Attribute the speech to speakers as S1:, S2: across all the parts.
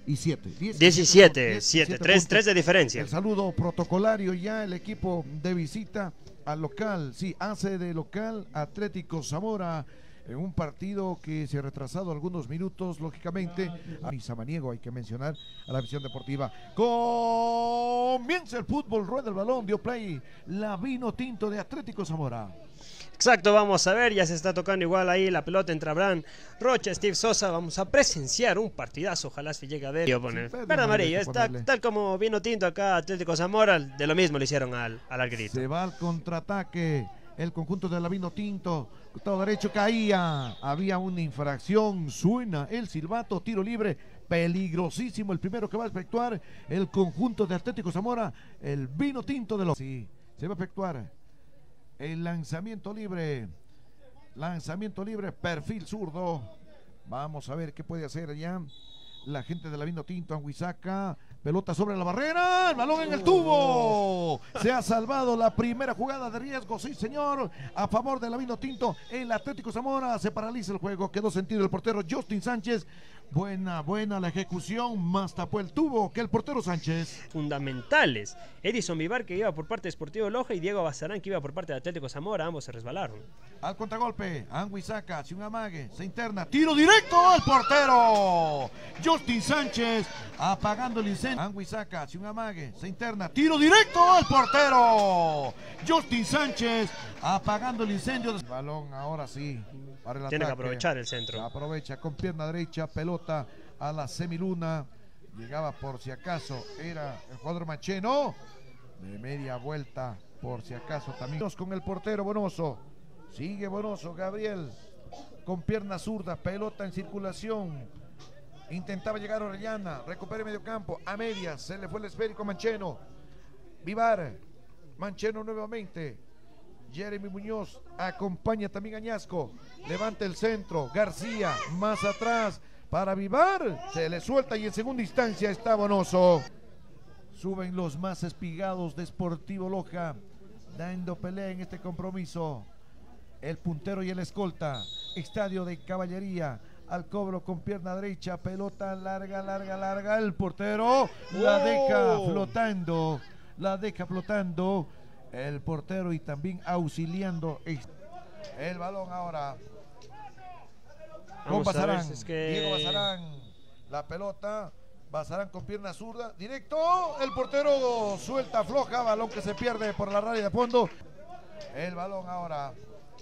S1: 17, 7, 3 de diferencia.
S2: El saludo protocolario ya, el equipo de visita al local, sí, hace de local Atlético Zamora, en un partido que se ha retrasado algunos minutos, lógicamente. A Samaniego hay que mencionar a la visión deportiva. Comienza el fútbol, rueda el balón, dio play la vino tinto de Atlético Zamora.
S1: Exacto, vamos a ver, ya se está tocando igual ahí la pelota entre Abraham Rocha, Steve Sosa. Vamos a presenciar un partidazo, ojalá se llegue a ver. Verde amarillo, está tal como vino tinto acá Atlético Zamora, de lo mismo le hicieron al arquerito.
S2: Se va al contraataque el conjunto de la vino tinto, costado derecho caía, había una infracción, suena el silbato, tiro libre, peligrosísimo el primero que va a efectuar el conjunto de Atlético Zamora, el vino tinto de los... Sí, se va a efectuar el lanzamiento libre, perfil zurdo. Vamos a ver qué puede hacer allá la gente de la vino tinto. Anguisaca, pelota sobre la barrera, el balón en el tubo. Se ha salvado la primera jugada de riesgo, sí señor, a favor de la vino tinto. El Atlético Zamora, se paraliza el juego, quedó sentido el portero Justin Sánchez. Buena la ejecución, más tapó el tubo que el portero Sánchez.
S1: Fundamentales. Edison Vivar, que iba por parte de Sportivo Loja, y Diego Bazarán, que iba por parte de Atlético Zamora. Ambos se resbalaron. Al
S2: contragolpe, Anguisaca hace un amague, se interna, tiro directo al portero Justin Sánchez, apagando el incendio. Anguisaca hace un amague, se interna, tiro directo al portero Justin Sánchez, apagando el incendio. Balón ahora sí para el
S1: Tiene
S2: ataque.
S1: Que aprovechar el centro.
S2: Aprovecha con pierna derecha, pelota a la semiluna. Llegaba por si acaso, era el jugador Macheno. De media vuelta, por si acaso también. Con el portero Bonoso. Sigue Bonoso, Gabriel. Con pierna zurda, pelota en circulación. Intentaba llegar Orellana, recupera medio campo. A medias, se le fue el esférico Mancheno. Vivar, Mancheno nuevamente. Jeremy Muñoz acompaña también a Añasco, levanta el centro, García más atrás para Vivar, se le suelta y en segunda instancia está Bonoso. Suben los más espigados de Sportivo Loja, dando pelea en este compromiso. El puntero y el escolta, Estadio de Caballería, al cobro con pierna derecha, pelota larga, el portero la deja flotando. El portero y también auxiliando el balón ahora con Bazarán. Diego Bazarán, la pelota, Bazarán con pierna zurda, directo, el portero suelta, afloja, balón que se pierde por la raya de fondo. El balón ahora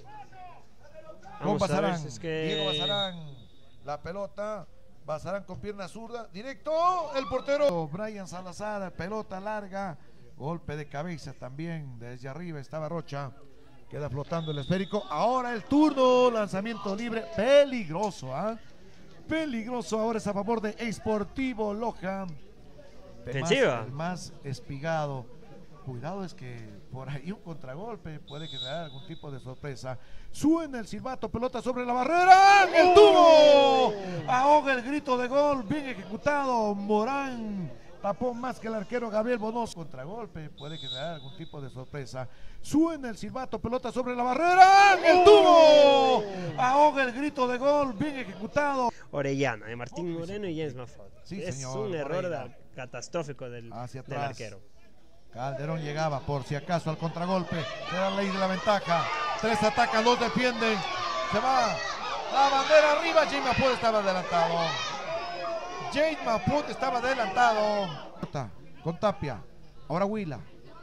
S2: con Bazarán, Diego Bazarán, la pelota, Bazarán con pierna zurda, directo, el portero Brian Salazar, pelota larga. Golpe de cabeza también, desde arriba estaba Rocha, queda flotando el esférico, ahora el turno, lanzamiento libre, peligroso, peligroso, ahora es a favor de Sportivo Loja.
S1: Defensiva.
S2: El más espigado, cuidado es que por ahí un contragolpe puede generar algún tipo de sorpresa. Suena el silbato, pelota sobre la barrera, el tubo, ahoga el grito de gol, bien ejecutado, Morán. Tapó más que el arquero Gabriel Bonoso. Contragolpe, puede generar algún tipo de sorpresa. Suena el silbato, pelota sobre la barrera, el tubo. Ahoga el grito de gol, bien ejecutado.
S1: Orellana, de Martín Moreno y James Mafot.
S2: Sí,
S1: es
S2: señor,
S1: un error catastrófico del arquero.
S2: Calderón llegaba por si acaso al contragolpe. Se da la ley de la ventaja. 3 atacan, 2 defienden. Se va la bandera arriba. James Mafot estaba adelantado. James Mafot estaba adelantado. Con Tapia. Ahora Huila.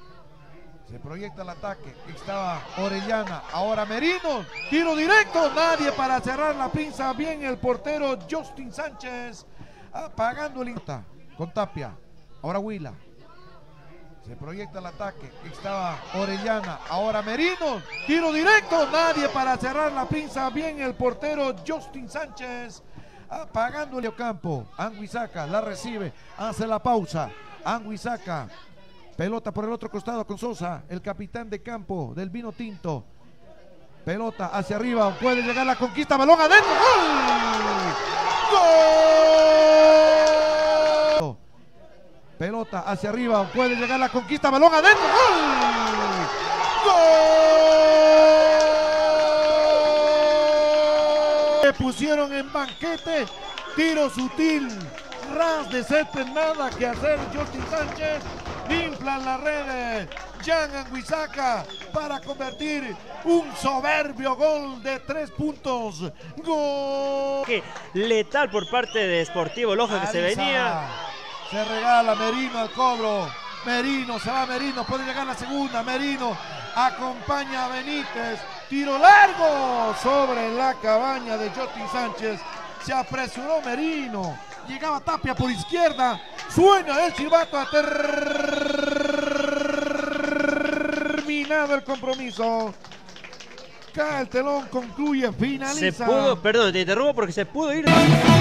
S2: Se proyecta el ataque. Estaba Orellana. Ahora Merino. Tiro directo. Nadie para cerrar la pinza. Bien el portero Justin Sánchez. Apagando el... Con Tapia. Ahora Huila. Se proyecta el ataque. Estaba Orellana. Ahora Merino. Tiro directo. Nadie para cerrar la pinza. Bien el portero Justin Sánchez. Apagando el campo. Anguisaca la recibe, hace la pausa. Anguisaca, pelota por el otro costado con Sosa, el capitán de campo del vino tinto. Pelota hacia arriba, puede llegar la conquista, balón adentro. ¡Gol! ¡Gol! Pelota hacia arriba, puede llegar la conquista, balón adentro. ¡Gol! ¡Gol! Se pusieron en banquete, tiro sutil, ras de césped, nada que hacer. Justin Sánchez infla las redes. Jan Anguisaka para convertir un soberbio gol de 3 puntos. Gol.
S1: Letal por parte de Sportivo Loja que se venía.
S2: Se regala Merino al cobro. Merino, se va Merino, puede llegar la segunda. Merino acompaña a Benítez. Tiro largo sobre la cabaña de Justin Sánchez. Se apresuró Merino. Llegaba Tapia por izquierda. Suena el silbato. Ha terminado el compromiso. Cae el telón, concluye, finaliza.
S1: Perdón, te interrumpo porque se pudo ir.